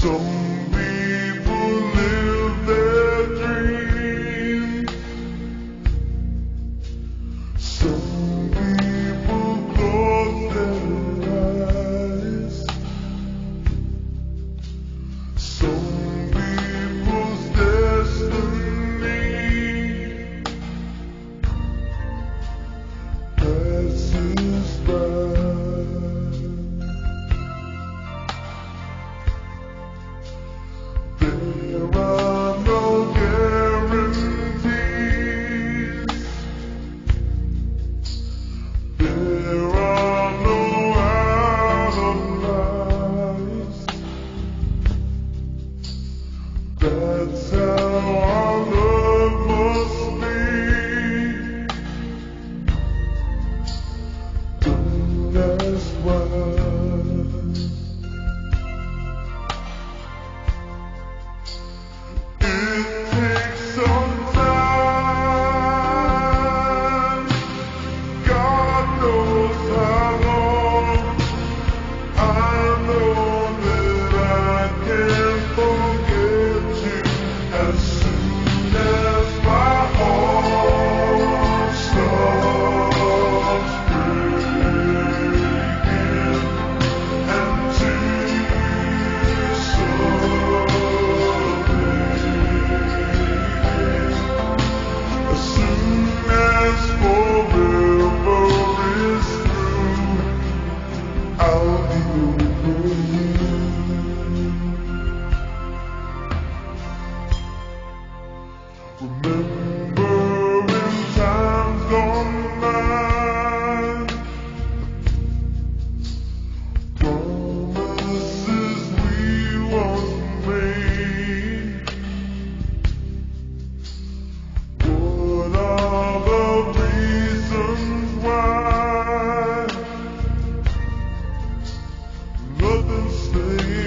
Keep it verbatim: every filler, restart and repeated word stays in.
Some people live their dreams. Some people close their eyes. Some people's destiny passes by. There are no guarantees. There are no outliers. That's how our love must be. Don't ask why. It takes some time. God knows how long. I know that I can forget you as soon as my heart starts breaking and tears as soon as forever is through, I'll be over you. Remembering times gone by, promises we once made. What are the reasons why nothing stays